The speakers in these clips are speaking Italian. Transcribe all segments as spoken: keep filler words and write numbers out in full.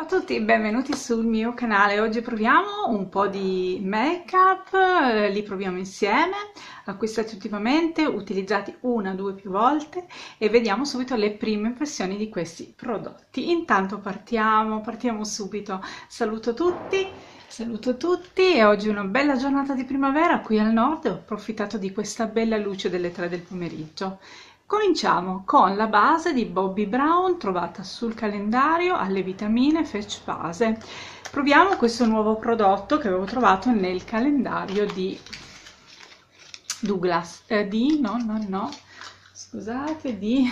Ciao a tutti, benvenuti sul mio canale. Oggi proviamo un po' di make-up, eh, li proviamo insieme, acquistati ultimamente, utilizzati una, due, più volte e vediamo subito le prime impressioni di questi prodotti. Intanto partiamo, partiamo subito. Saluto tutti, saluto tutti e oggi è una bella giornata di primavera qui al nord e ho approfittato di questa bella luce delle tre del pomeriggio. Cominciamo con la base di Bobbi Brown trovata sul calendario alle vitamine Fetch Base. Proviamo questo nuovo prodotto che avevo trovato nel calendario di Douglas, eh, di no no no, scusate, di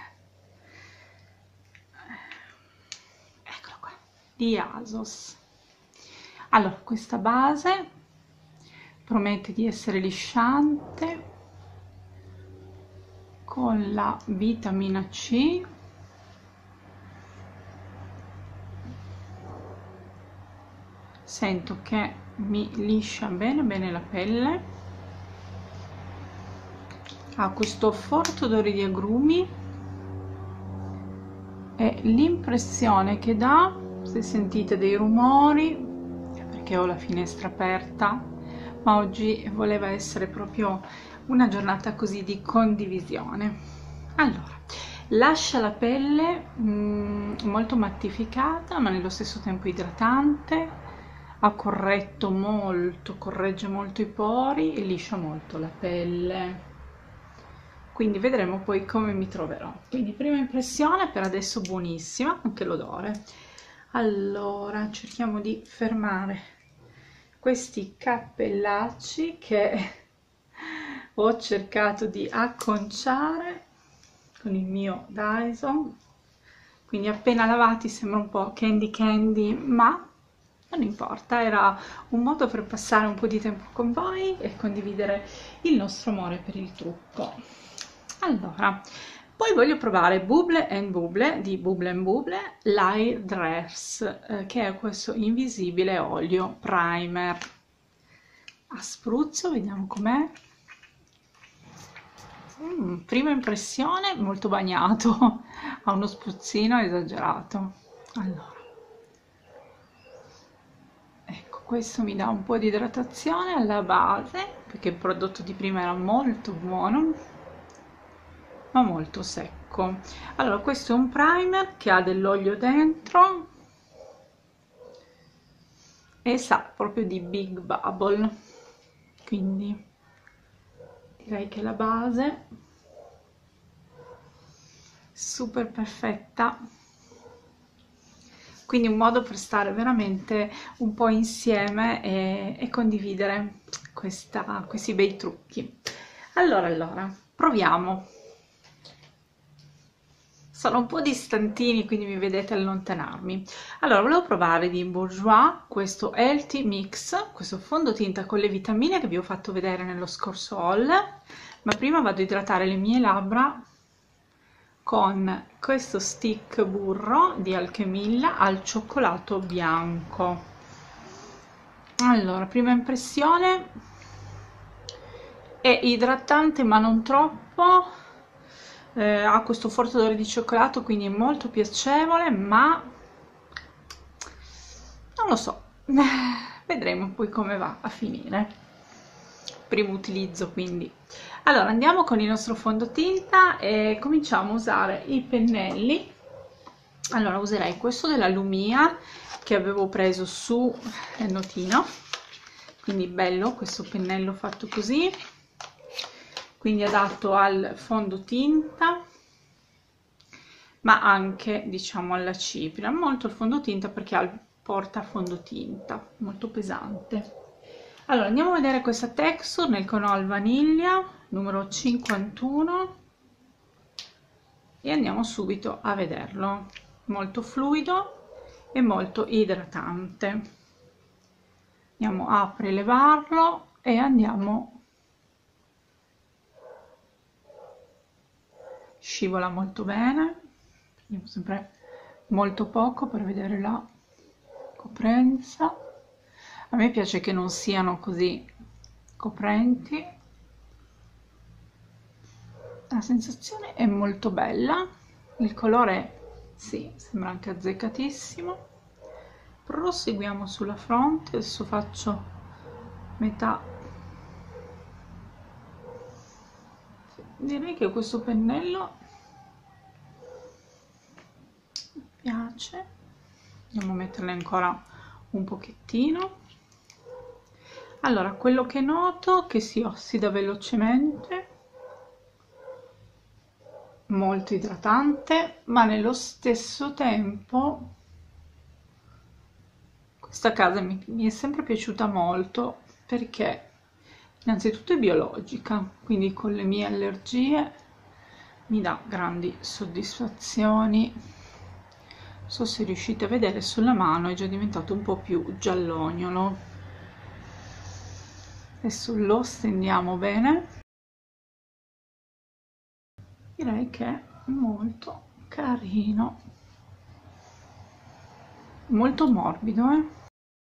eccolo qua, di ASOS. Allora, questa base promette di essere lisciante con la vitamina C, sento che mi liscia bene bene la pelle, ha questo forte odore di agrumi e l'impressione che dà, se sentite dei rumori è perché ho la finestra aperta, ma oggi voleva essere proprio una giornata così di condivisione. Allora, lascia la pelle mh, molto mattificata ma nello stesso tempo idratante, ha corretto molto, corregge molto i pori e liscia molto la pelle, quindi vedremo poi come mi troverò. Quindi prima impressione per adesso buonissima, anche l'odore. Allora cerchiamo di fermare questi cappellacci che ho cercato di acconciare con il mio Dyson, quindi appena lavati sembra un po' candy candy, ma non importa, era un modo per passare un po' di tempo con voi e condividere il nostro amore per il trucco. Allora, poi voglio provare Bubble and Bubble di Bubble and Bubble Layer Dress, eh, che è questo invisibile olio primer a spruzzo, vediamo com'è. Mm, prima impressione molto bagnato, ha uno spruzzino esagerato. Allora, ecco, questo mi dà un po' di idratazione alla base perché il prodotto di prima era molto buono ma molto secco. Allora, questo è un primer che ha dell'olio dentro e sa proprio di Big Bubble, quindi direi che la base super perfetta, quindi un modo per stare veramente un po' insieme e, e condividere questa, questi bei trucchi. Allora, allora, proviamo. Sono un po' distantini, quindi mi vedete allontanarmi. Allora, volevo provare di Bourjois questo Healthy Mix, questo fondotinta con le vitamine che vi ho fatto vedere nello scorso haul, ma prima vado a idratare le mie labbra con questo stick burro di Alchemilla al cioccolato bianco. Allora, prima impressione è idratante ma non troppo. Eh, ha questo forte odore di cioccolato, quindi è molto piacevole, ma non lo so, vedremo poi come va a finire. Primo utilizzo, quindi. Allora, andiamo con il nostro fondotinta e cominciamo a usare i pennelli. Allora, userei questo della Lumia che avevo preso su Notino, quindi bello questo pennello fatto così, quindi adatto al fondotinta ma anche diciamo alla cipria, molto il fondotinta perché ha il porta fondotinta molto pesante. Allora andiamo a vedere questa texture nel Conol Vaniglia numero cinquantuno e andiamo subito a vederlo, molto fluido e molto idratante. Andiamo a prelevarlo e andiamo, scivola molto bene, prendiamo sempre molto poco per vedere la coprenza. A me piace che non siano così coprenti, la sensazione è molto bella, il colore sì, sembra anche azzeccatissimo, proseguiamo sulla fronte. Adesso faccio metà. Direi che questo pennello mi piace. Andiamo a metterle ancora un pochettino. Allora, quello che noto è che si ossida velocemente, molto idratante, ma nello stesso tempo questa casa mi, mi è sempre piaciuta molto perché innanzitutto è biologica, quindi con le mie allergie mi dà grandi soddisfazioni. Non so se riuscite a vedere, sulla mano è già diventato un po' più giallognolo. Adesso lo stendiamo bene. Direi che è molto carino, molto morbido, eh?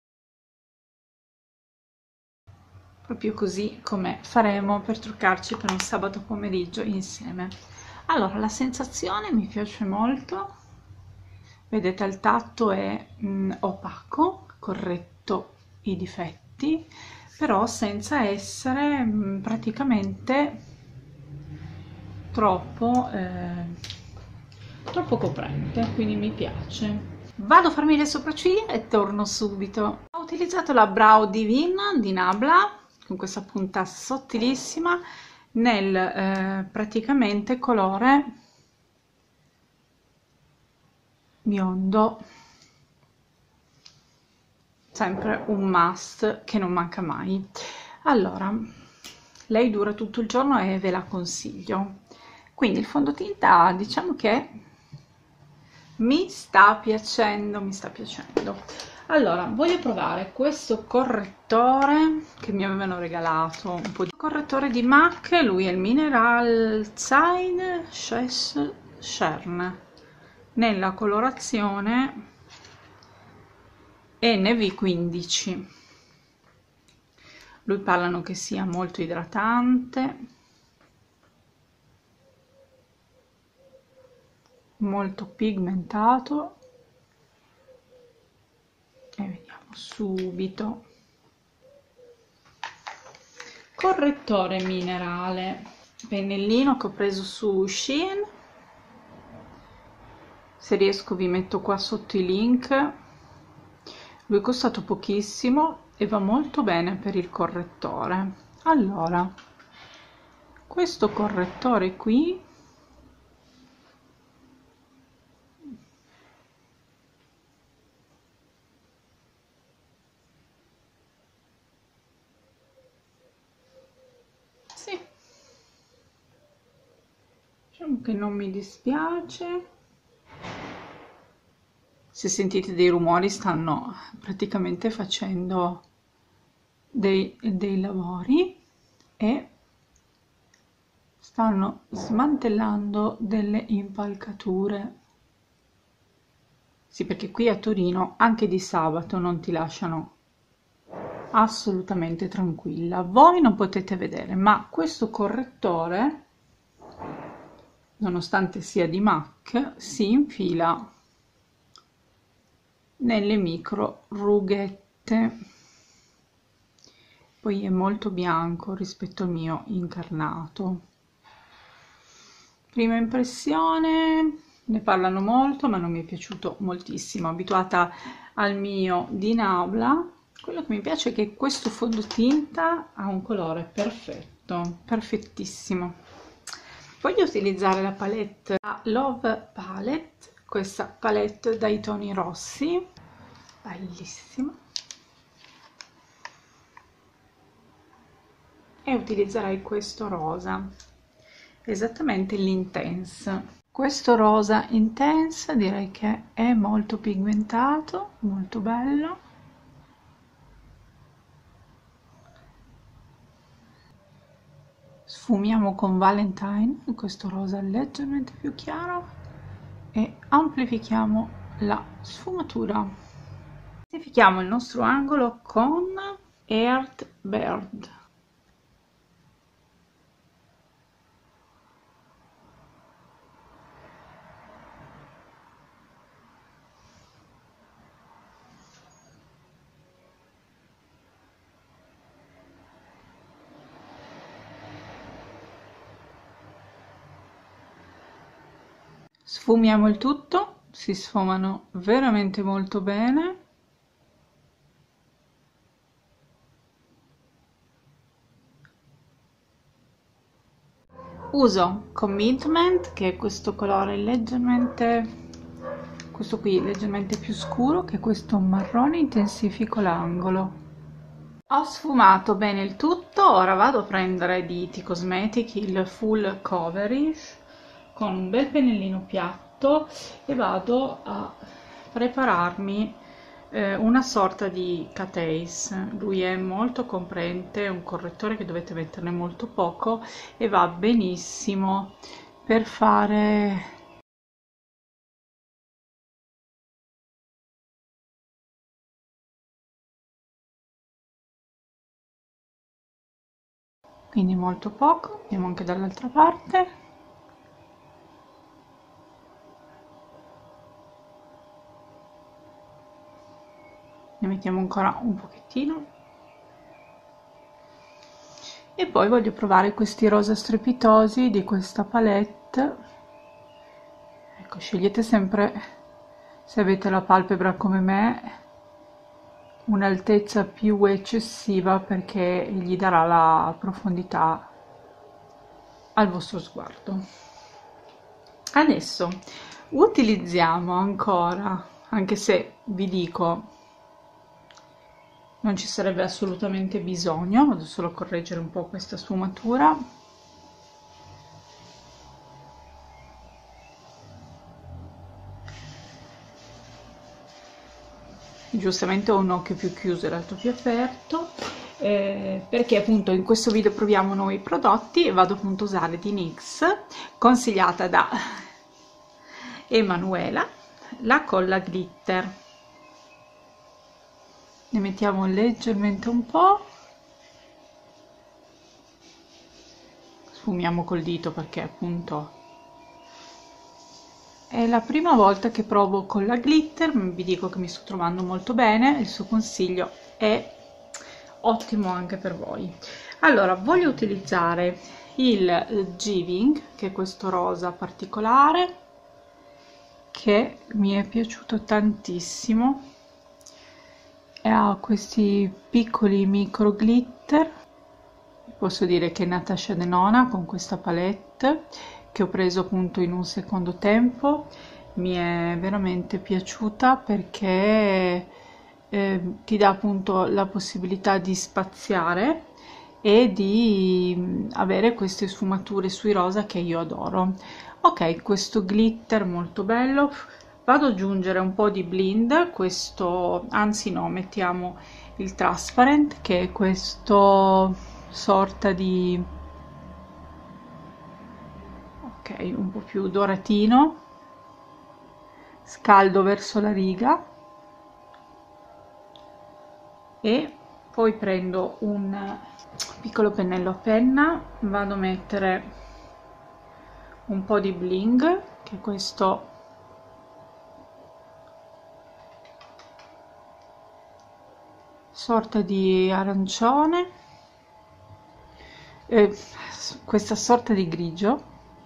Proprio così come faremo per truccarci per un sabato pomeriggio insieme. Allora, la sensazione mi piace molto, vedete al tatto è mh, opaco, corretto i difetti, però senza essere mh, praticamente troppo eh, troppo coprente, quindi mi piace. Vado a farmi le sopracciglia e torno subito. Ho utilizzato la Brow Divine di Nabla con questa punta sottilissima nel eh, praticamente colore biondo, sempre un must che non manca mai. Allora, lei dura tutto il giorno e ve la consiglio. Quindi il fondotinta diciamo che mi sta piacendo, mi sta piacendo. Allora, voglio provare questo correttore che mi avevano regalato, un po' di correttore di MAC, lui è il Mineral Shine Shern nella colorazione N V quindici. Lui parlano che sia molto idratante, molto pigmentato, e vediamo subito. Correttore minerale, pennellino che ho preso su Shein, se riesco vi metto qua sotto i link. Lui è costato pochissimo e va molto bene per il correttore. Allora, questo correttore qui sì, diciamo che non mi dispiace. Se sentite dei rumori, stanno praticamente facendo dei, dei lavori e stanno smantellando delle impalcature. Sì, perché qui a Torino anche di sabato non ti lasciano assolutamente tranquilla. Voi non potete vedere, ma questo correttore, nonostante sia di MAC, si infila nelle micro rughette. Poi è molto bianco rispetto al mio incarnato. Prima impressione, ne parlano molto, ma non mi è piaciuto moltissimo. Abituata al mio di Nabla, quello che mi piace è che questo fondotinta ha un colore perfetto, perfettissimo. Voglio utilizzare la palette la Love Palette, questa palette dai toni rossi, bellissima, e utilizzerei questo rosa, esattamente l'Intense. Questo rosa Intense direi che è molto pigmentato, molto bello. Sfumiamo con Valentine, questo rosa leggermente più chiaro, e amplifichiamo la sfumatura. Amplifichiamo il nostro angolo con Earth Bird. Sfumiamo il tutto, si sfumano veramente molto bene. Uso Commitment, che è questo colore leggermente, questo qui leggermente più scuro, che è questo marrone, intensifico l'angolo. Ho sfumato bene il tutto, ora vado a prendere di It Cosmetics il Full Coverage con un bel pennellino piatto e vado a prepararmi eh, una sorta di Cateis. Lui è molto coprente, è un correttore che dovete metterne molto poco e va benissimo per fare quindi molto poco. Andiamo anche dall'altra parte. Ne mettiamo ancora un pochettino e poi voglio provare questi rosa strepitosi di questa palette. Ecco, scegliete sempre, se avete la palpebra come me, un'altezza più eccessiva perché gli darà la profondità al vostro sguardo. Adesso utilizziamo ancora, anche se vi dico non ci sarebbe assolutamente bisogno, vado solo a correggere un po' questa sfumatura. Giustamente ho un occhio più chiuso e l'altro più aperto, eh, perché appunto in questo video proviamo nuovi prodotti e vado appunto a usare di N Y X, consigliata da Emanuela, la colla glitter. Ne mettiamo leggermente un po', sfumiamo col dito perché appunto è la prima volta che provo con la glitter, vi dico che mi sto trovando molto bene, il suo consiglio è ottimo anche per voi. Allora, voglio utilizzare il Giving, che è questo rosa particolare, che mi è piaciuto tantissimo, e ha questi piccoli micro glitter. Posso dire che Natasha Denona con questa palette che ho preso appunto in un secondo tempo mi è veramente piaciuta perché eh, ti dà appunto la possibilità di spaziare e di avere queste sfumature sui rosa che io adoro. Ok, questo glitter molto bello. Vado ad aggiungere un po' di Blind, questo, anzi no, mettiamo il Transparent, che è questo sorta di, ok, un po' più doratino, scaldo verso la riga e poi prendo un piccolo pennello a penna, vado a mettere un po' di Bling, che è questo sorta di arancione, eh, questa sorta di grigio.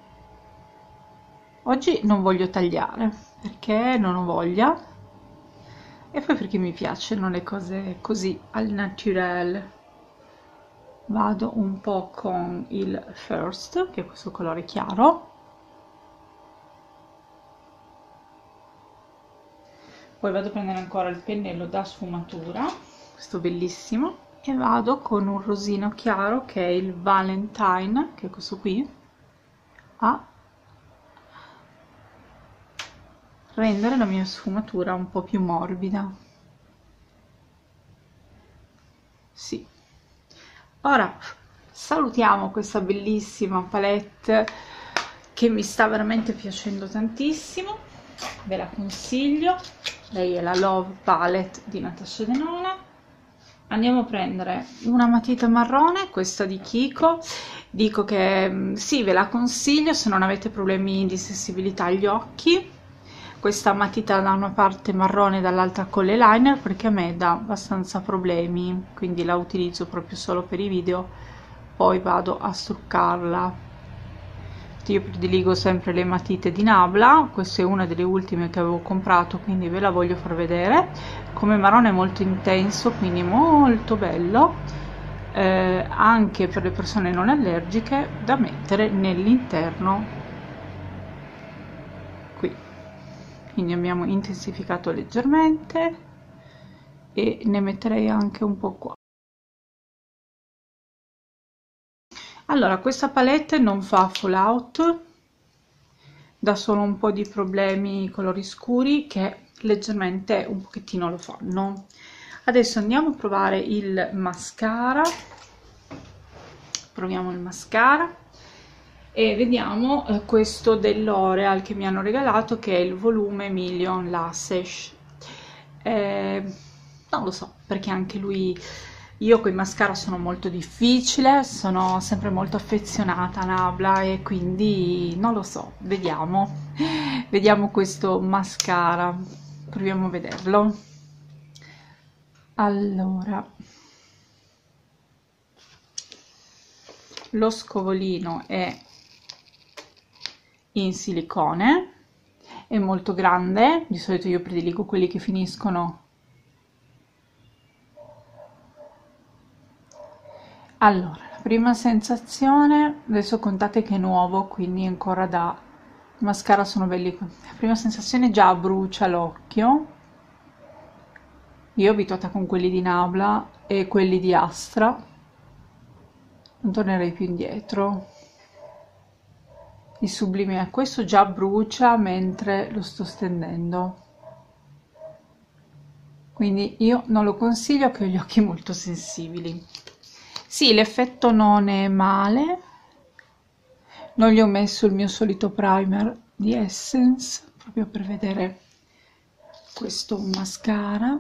Oggi non voglio tagliare perché non ho voglia e poi perché mi piacciono le cose così al naturel. Vado un po' con il First, che è questo colore chiaro, poi vado a prendere ancora il pennello da sfumatura, questo bellissimo, e vado con un rosino chiaro che è il Valentine, che è questo qui, a rendere la mia sfumatura un po' più morbida. Sì. Ora salutiamo questa bellissima palette che mi sta veramente piacendo tantissimo, ve la consiglio. Lei è la Love Palette di Natasha Denona. Andiamo a prendere una matita marrone, questa di Kiko. Dico che sì, ve la consiglio se non avete problemi di sensibilità agli occhi. Questa matita da una parte marrone e dall'altra con l'eyeliner, perché a me dà abbastanza problemi, quindi la utilizzo proprio solo per i video, poi vado a struccarla. io prediligo sempre le matite di Nabla, questa è una delle ultime che avevo comprato, quindi ve la voglio far vedere. Come marrone è molto intenso, quindi molto bello, eh, anche per le persone non allergiche, da mettere nell'interno qui. Quindi abbiamo intensificato leggermente e ne metterei anche un po' qua. Allora, questa palette non fa fallout, dà solo un po' di problemi colori scuri che leggermente un pochettino lo fanno. Adesso andiamo a provare il mascara, proviamo il mascara e vediamo eh, questo dell'Oreal che mi hanno regalato, che è il volume Million Lashes. Eh, non lo so, perché anche lui, io con i mascara sono molto difficile, sono sempre molto affezionata a Nabla e quindi non lo so, vediamo, vediamo questo mascara, proviamo a vederlo. Allora, lo scovolino è in silicone, è molto grande, di solito io prediligo quelli che finiscono. Allora, la prima sensazione, adesso contate che è nuovo, quindi ancora da mascara sono belli. La prima sensazione già brucia l'occhio. Io abituata con quelli di Nabla e quelli di Astra, non tornerei più indietro. Il sublime è questo, già brucia mentre lo sto stendendo, quindi io non lo consiglio, che ho gli occhi molto sensibili. Sì, l'effetto non è male, non gli ho messo il mio solito primer di Essence proprio per vedere questo mascara.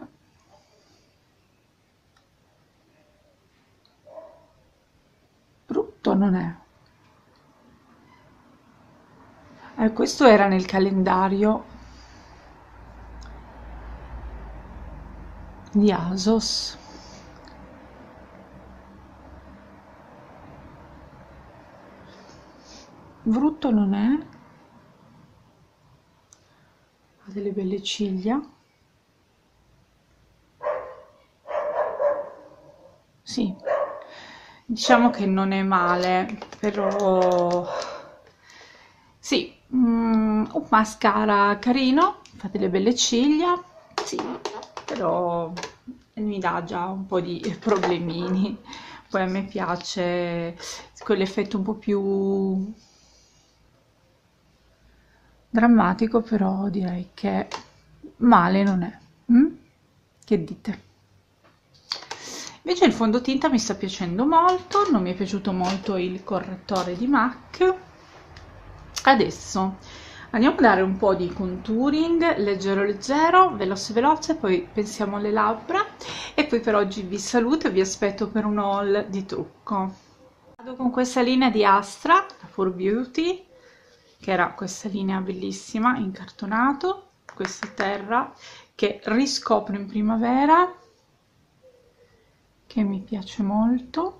Brutto non è. Eh, questo era nel calendario di ASOS. Brutto non è, ha delle belle ciglia, sì, diciamo che non è male, però sì, mm, un mascara carino, fa delle belle ciglia, sì, però mi dà già un po' di problemini. Poi a me piace quell'effetto un po' più drammatico, però direi che male non è. Mm? Che dite? Invece il fondotinta mi sta piacendo molto, non mi è piaciuto molto il correttore di MAC. Adesso andiamo a dare un po' di contouring leggero leggero, veloce veloce, poi pensiamo alle labbra e poi per oggi vi saluto e vi aspetto per un haul di trucco. Vado con questa linea di Astra, la For Beauty, che era questa linea bellissima in cartonato, questa terra che riscopro in primavera, che mi piace molto.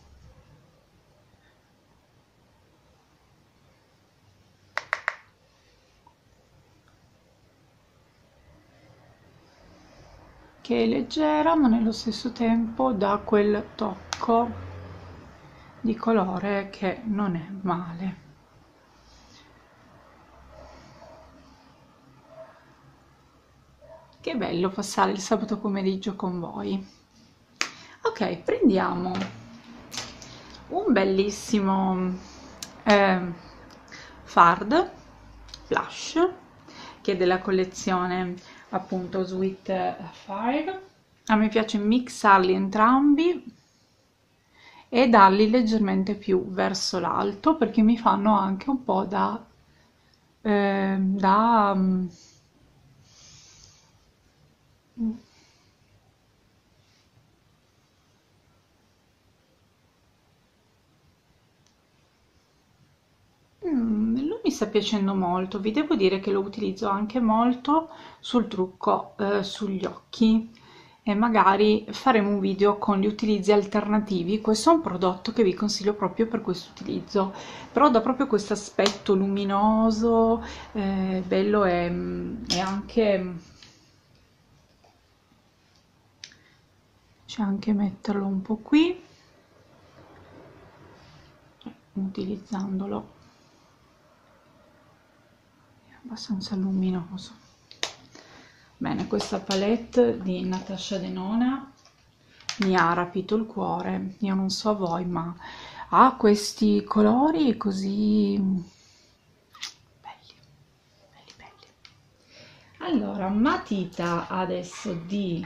Che è leggera ma nello stesso tempo dà quel tocco di colore che non è male. Che bello passare il sabato pomeriggio con voi. Ok, prendiamo un bellissimo eh, Fard Blush, che è della collezione appunto Sweet Fire. A me piace mixarli entrambi e darli leggermente più verso l'alto, perché mi fanno anche un po' da eh, da mm, Mm, lui mi sta piacendo molto, vi devo dire che lo utilizzo anche molto sul trucco eh, sugli occhi, e magari faremo un video con gli utilizzi alternativi. Questo è un prodotto che vi consiglio proprio per questo utilizzo, però dà proprio questo aspetto luminoso, eh, bello, e, e anche c'è anche metterlo un po' qui, utilizzandolo è abbastanza luminoso. Bene, questa palette di Natasha Denona mi ha rapito il cuore. Io non so voi, ma ha questi colori così belli, belli, belli. Allora, matita adesso di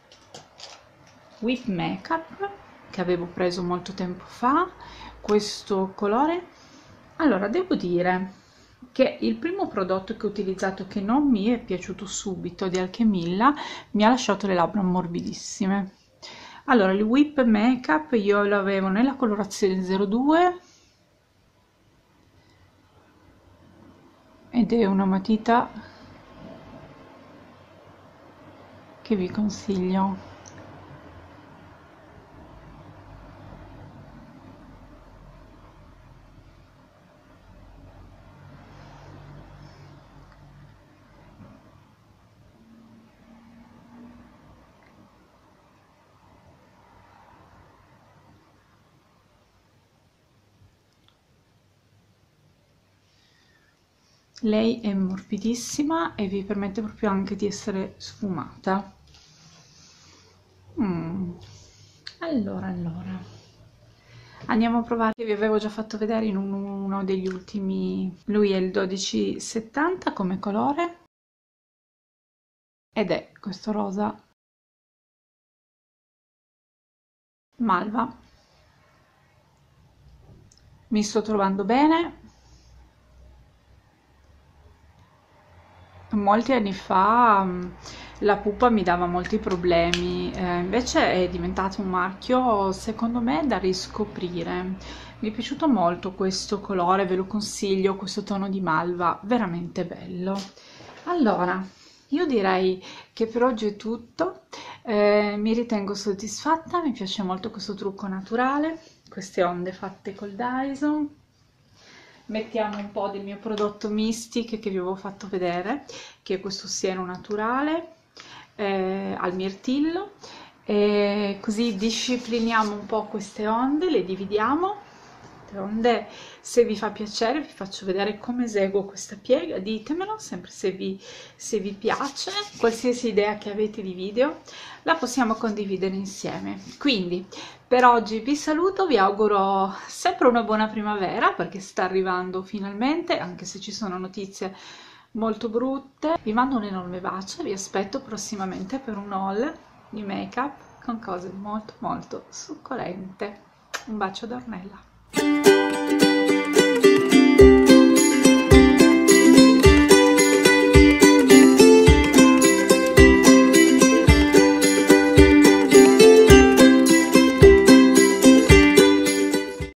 Whip Makeup che avevo preso molto tempo fa, questo colore. Allora, devo dire che il primo prodotto che ho utilizzato che non mi è piaciuto subito di Alchemilla mi ha lasciato le labbra morbidissime. Allora, il Whip Makeup io l'avevo nella colorazione zero due ed è una matita che vi consiglio. Lei è morbidissima e vi permette proprio anche di essere sfumata. Mm. Allora, allora, andiamo a provare, che vi avevo già fatto vedere in un, uno degli ultimi. Lui è il dodici settanta come colore ed è questo rosa malva. Mi sto trovando bene. Molti anni fa mh, la pupa mi dava molti problemi, eh, invece è diventato un marchio secondo me da riscoprire. Mi è piaciuto molto questo colore, ve lo consiglio, questo tono di malva, veramente bello. Allora, io direi che per oggi è tutto, eh, mi ritengo soddisfatta, mi piace molto questo trucco naturale, queste onde fatte col Dyson. Mettiamo un po' del mio prodotto Mystic che vi avevo fatto vedere, che è questo siero naturale eh, al mirtillo, e così discipliniamo un po' queste onde, le dividiamo. Le onde, se vi fa piacere, vi faccio vedere come eseguo questa piega, ditemelo sempre se vi, se vi piace, qualsiasi idea che avete di video la possiamo condividere insieme. Quindi per oggi vi saluto, vi auguro sempre una buona primavera perché sta arrivando finalmente, anche se ci sono notizie molto brutte. Vi mando un enorme bacio e vi aspetto prossimamente per un haul di make up con cose molto molto succulente. Un bacio da Ornella.